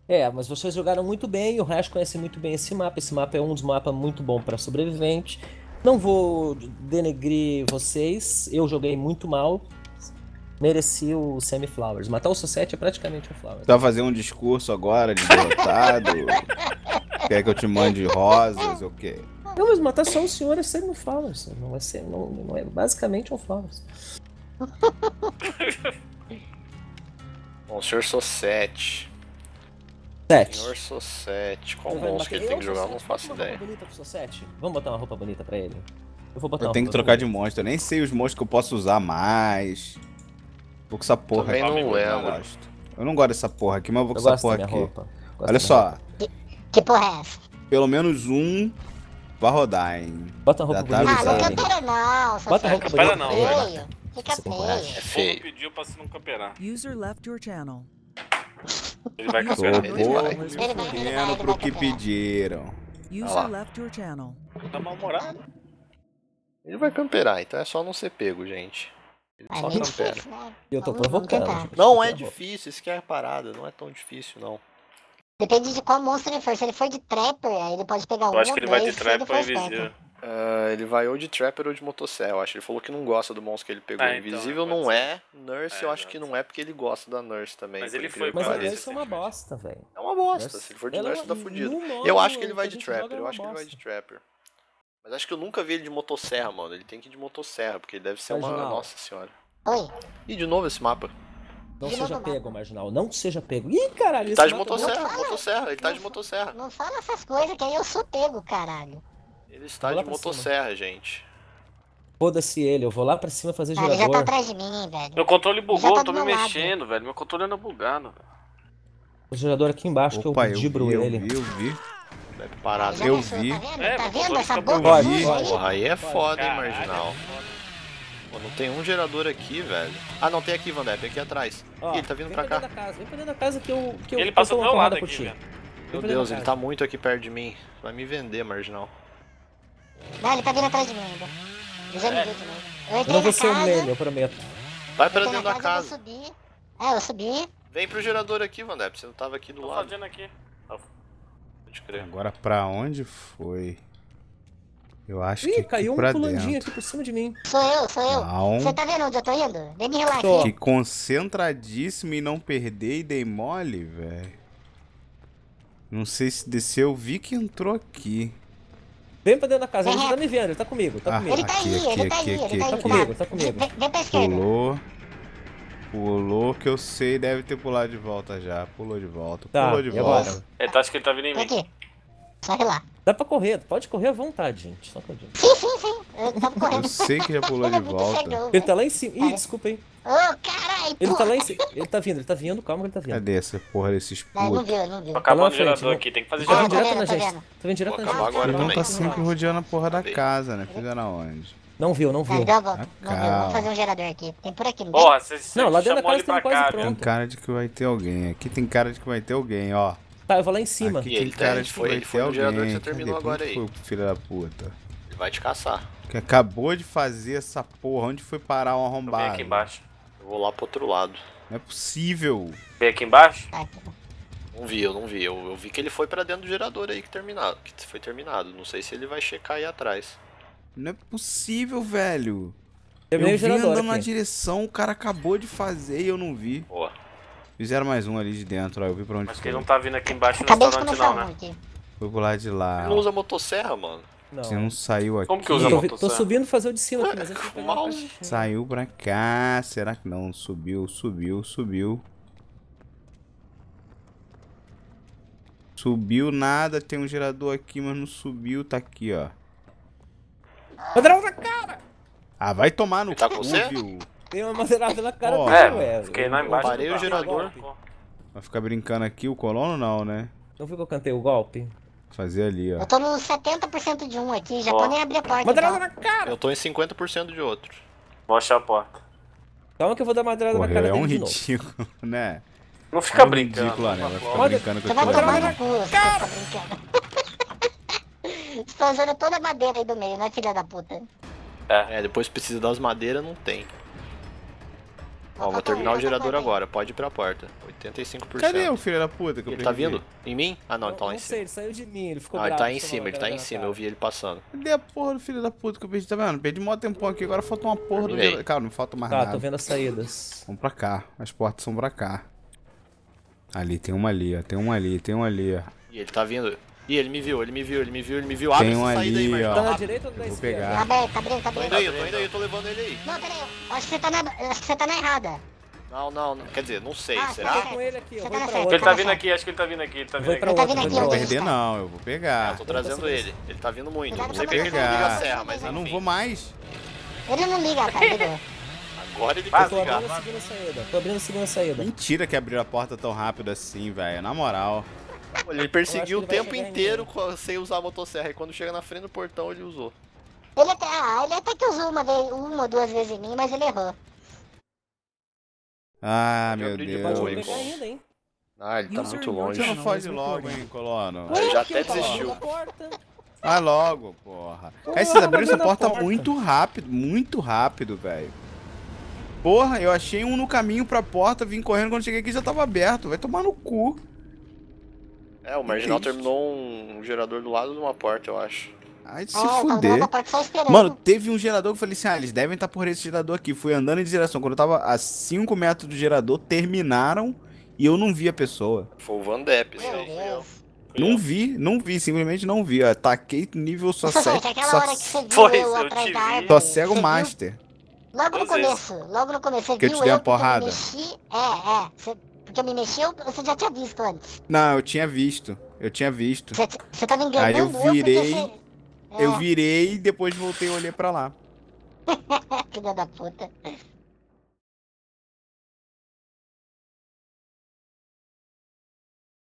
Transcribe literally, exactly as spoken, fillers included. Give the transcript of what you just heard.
É, mas vocês jogaram muito bem, o resto conhece muito bem esse mapa. Esse mapa é um dos mapas muito bom para sobrevivente. Não vou denegrir vocês, eu joguei muito mal. Mereci o Semi-Flowers. Matar o Society é praticamente o Flowers. Tá fazendo um discurso agora de derrotado? Quer que eu te mande rosas ou o quê? Não, mas matar só o senhor é Semi-Flowers. Não é, ser, não, não é basicamente um Flowers. Bom, o senhor Society. Sete. Senhor Society. Qual Eu vou monstro que ele bater- tem que eu, jogar? Eu não Society, faço bota uma ideia. roupa bonita pro Society? Vamos botar uma roupa bonita pra ele? Eu vou botar Eu uma tenho que roupa trocar de bonita. monstro. Eu nem sei os monstros que eu posso usar mais. Vou com essa porra Também aqui. não é, eu mano. gosto. Eu não gosto dessa porra aqui, mas eu vou com Eu essa gosto porra da aqui. minha roupa. Gosto Olha da minha só, roupa. Que porra é essa? pelo menos um vai rodar, hein? Bota a roupa Já tá bonita Ah, pra não avisado. ele. campeira não, só Bota a roupa Campeira bonita não, pra ele. feio. Fica Cinco feio. reais. É O povo feio. pediu pra você não camperar. User left your channel. Ele vai Tô camperar. Ele vai. Ele vai, ele vai, ele correndo vai pro que camperar. pediram. User lá. left your channel. Tá mal-humorado. Ele vai camperar, então é só não ser pego, gente. Ele É só meio campera. difícil, né? E eu tô Vamos- vamos provocando. tentar. gente. Não Bota é a roupa. difícil, isso que é a parada. Não é tão difícil, não. Depende de qual monstro ele for. Se ele for de Trapper, aí ele pode pegar um Eu acho ou que ele vai dois, de se trap ele ou for invisível. esperto. Ah, ele vai ou de Trapper ou de Motosserra, eu acho. Ele falou que não gosta do monstro que ele pegou. Ah, então, Invisível pode não ser. é. Nurse É, eu acho que exato. não é porque ele gosta da Nurse também. Mas por ele incrível foi que Mas a Parece, Nurse é uma bosta, velho. É uma bosta. Nurse- Se ele for de ela- Nurse, tá fudido. no modo Eu acho que ele vai que de a gente joga, Trapper. é Eu uma acho que ele vai bosta. de Trapper. Mas acho que eu nunca vi ele de Motosserra, mano. Ele tem que ir de Motosserra, porque ele deve ser uma. Marginal. Nossa senhora. Oi. E de novo esse mapa. Não De seja novo, pego, marginal. Não seja pego. Ih, caralho. Ele tá esse de mapa é Motosserra, fala. Motosserra. Ele tá de Não Motosserra. Não fala essas coisas que aí eu sou pego, caralho. Ele está Vou lá de pra cima. Motosserra, gente. Foda-se ele, eu vou lá pra cima fazer Ah, ele já tá gerador. atrás de mim, velho. Meu controle Já bugou, tá eu tô do me meu lado. mexendo, velho. Meu controle anda bugado. velho. O gerador aqui embaixo que eu Opa, eu dibro vi, eu ele. vi, eu vi. Deve parar. Já Eu pensou, vi. Tá vendo? É, tá meu vendo controle essa fica boca bugado. suja Pode, aí? Porra, aí é foda, hein, Caralho, marginal. é foda. Pô, não tem um gerador aqui, velho. Ah, não, tem aqui, Vandep, aqui atrás. Ó, Ih, ele tá vindo vem pra cá. dentro da casa, vem pra dentro da casa que eu, que eu, Ele que passou eu do dou meu uma lado porrada por aqui, ti. velho. Vem Meu pra dentro Deus, da ele casa. tá muito aqui perto de mim. Vai me vender, marginal. Não, ele tá vindo atrás de mim ainda. Ele já me É. viu de novo. Eu Eu entrei não vou na ser um casa, meme, eu prometo. Vai pra entrei dentro na da casa, casa. eu vou subir. É, eu subi. Vem pro gerador aqui, Vandep. Você não tava aqui do Tô lado. fazendo aqui. Pode crer. Agora pra onde foi? Eu acho que Ih, aqui caiu um pra pulandinho dentro. aqui por cima de mim. Sou eu, sou eu. Não. Você tá vendo onde eu tô indo? Vem me relaxar. Tô. Que concentradíssimo e não perder e dei mole, velho. Não sei se desceu, eu vi que entrou aqui. Vem pra dentro da casa, ele Vem já tá me vendo, ele tá comigo, tá Ah, comigo. Ele tá Aqui, aí, aqui, ele tá aqui, aí, aqui, ele tá aí. Tá comigo, tá comigo. Vem, vem pra esquerda. Pulou. Pulou, que eu sei, deve ter pulado de volta já. Pulou de volta. Tá, Pulou de e volta. agora? Ele tá, acho que ele tá vindo em Vem mim. aqui. Só ir lá. Dá pra correr, pode correr à vontade, gente. Só correr. Sim, sim, sim. Eu tava correndo. Eu sei que já pulou Ele é de muito volta. cegão, Ele velho. tá lá em cima. Ih, desculpa aí. Ô, caralho, Ele tá porra. lá em cima. Ele tá vindo, ele tá vindo, calma que ele tá vindo. Cadê essa porra desses Não, não putos? viu, não viu. Tô Tá lá acabando na o frente, gerador não- aqui, tem que fazer Ele tá Ah, vindo tô gerador. direto na vendo, tô gente. vendo. Tá vindo direto Vou na acabar gente. agora Eles vão também. tá sempre rodeando a porra da casa, né? Filha da onde? Não viu, não Não, viu. deu a volta. Ah, Não viu. calma. Vamos fazer um gerador aqui. Tem por aqui, não tem? Porra, você, você Não, lá dentro da chamou casa ele tem pra quase cá, pronto. Tem viu? cara de que vai ter alguém. Aqui tem cara de que vai ter alguém, ó. Tá, eu vou lá em cima. Aqui E tem ele tá- cara ele de que foi- vai ele ter foi no alguém. gerador que você Cadê? terminou Pra onde agora aí. foi, filho da puta? Ele vai te caçar. Que acabou de fazer essa porra. Onde foi parar um Eu vim arrombado? aqui embaixo. Eu vou lá pro outro lado. Não é possível. Vem aqui embaixo? Tá aqui. Não vi, eu não vi. Eu, eu vi que ele foi pra dentro do gerador aí que, terminado, que foi terminado. Não sei se ele vai checar aí atrás. Não é possível, velho. Terminei eu o vim gerador andando na aqui. direção, o cara acabou de fazer e eu não vi. Boa. Fizeram mais um ali de dentro, ó. Eu vi pra onde Acho que foi. ele não tá vindo aqui embaixo no Acabei de restaurante começar não, um né? aqui. Foi pro lado de lá. Ele não usa motosserra, mano. Não. Você não saiu aqui. Como que usa Tô, a vi- tô motosserra? subindo fazer o de cima aqui, mas eu fico Mal. pegando a caixinha. Saiu pra cá. Será que não? Subiu, subiu, subiu. Subiu nada. Tem um gerador aqui, mas não subiu. Tá aqui, ó. Madeirada na cara! Ah, vai tomar no Ele tá cu, com você? viu? Tem uma madeirada na cara Ó. dele, É, ué. fiquei lá embaixo. parei do o carro. gerador. Vai ficar brincando aqui o colono, não, né? Não viu que eu cantei o golpe? Fazer ali, ó. Eu tô no setenta por cento de um aqui, já Ó. pode nem abrir a porta. Madeirada Então. na cara! Eu tô em cinquenta por cento de outro. Vou achar a porta. Calma que eu vou dar madeirada na Porra, cara é dele um de novo. ridículo, né? Não fica É um brincando. ridículo, né? Vai por ficar favor. brincando com Você a vai coisa. tomar no cu, você tá brincando. Você tá usando toda a madeira aí do meio, né, filha da puta? É, depois precisa das madeiras, não tem. Ó, vou terminar o gerador agora, pode ir pra porta. oitenta e cinco por cento. Cadê o filho da puta que eu Ele tá perdi? vindo? Em mim? Ah não, ele tá lá não em sei, cima. ele saiu de mim, ele ficou Ah, ele bravo. tá em chamou cima, a ele tá galera em na cima, cara. eu vi ele passando. Cadê a porra do filho da puta que eu perdi? Tá vendo? Perdi mó tempão aqui, agora falta uma porra do... Terminei. gerador. Cara, não falta mais Tá, nada. tô vendo as saídas. Vamos pra cá, as portas são pra cá. Ali, tem uma ali, ó, tem uma ali, tem uma ali, ó. E ele tá vindo. Ih, ele me viu, ele me viu, ele me viu, ele me viu. Tem Abre um essa saída aí, ali, Marcelo. ó. Tá na Rápido. direita ou na Eu vou esquerda? pegar. Tá aberto, tá abrindo, tá Tô indo abrindo. aí, eu tô indo aí, eu tô levando ele aí. Não, peraí. Acho que você tá na, acho que você tá na errada. Não, não, não. Quer dizer, não sei, Ah, Tô será? tá. com ele aqui, eu Você vou tá pra na outra. Ele tá vindo aqui, acho que ele tá vindo aqui, ele tá Eu vindo vou aqui. pra Ele tá outra, vindo vou aqui, pra Não ó. outra. perder não, eu vou Ah, pegar. eu tô trazendo ele. Ele tá vindo muito. Cuidado Não sei pra porque ele não liga pegar. a serra, mas Eu não enfim. vou mais. Ele não liga, cara, ligou. Agora ele Vai, quer Tô ligar. abrindo a segunda saída, tô abrindo a segunda saída. Mentira que abriu a porta tão rápido assim, velho. Na moral. Ele perseguiu Eu o acho que ele tempo vai chegar em inteiro co- sem usar a motosserra. E quando chega na frente do portão, ele usou. Ele até, ah, ele até que usou uma, vez, uma ou duas vezes em mim, mas ele errou. Ah, Pode meu abrir de Deus. Pode boa, me hein, pegar pô. ainda, hein? Ah, ele tá User muito in your longe. Você não channel. foge logo, hein, colono? Ele já Ué, até que eu tava desistiu. na porta. Vai logo, porra. Porra, Aí vocês abriram essa abrindo a porta porta. muito rápido, muito rápido, velho. Porra, eu achei um no caminho pra porta, vim correndo, quando cheguei aqui já tava aberto. Vai tomar no cu. É, o Marginal Que isso? terminou um gerador do lado de uma porta, eu acho. Ai, se Ah, eu tava do lado fuder. da porta só esperando. Mano, teve um gerador que eu falei assim, ah, eles devem estar por esse gerador aqui. Fui andando em direção. Quando eu tava a cinco metros do gerador, terminaram e eu não vi a pessoa. Foi o Van Depp, isso Meu aí. Deus. Não vi, não vi, simplesmente não vi. Eu ataquei nível só Nossa, sete. gente, aquela Só, hora que você viu Foi, eu eu atrás te da vi. árvore. só você cego viu? master. Logo no Duas vezes. começo, logo no começo, você Que eu viu te dei eu uma porque eu porrada? me mexi? É, é. Você, porque eu me mexi, eu- você já tinha visto antes. Não, eu tinha visto. Eu tinha visto. Você, você tá me enganando Aí eu porque virei, você- Eu É, virei e depois voltei e olhei pra lá. filha da puta.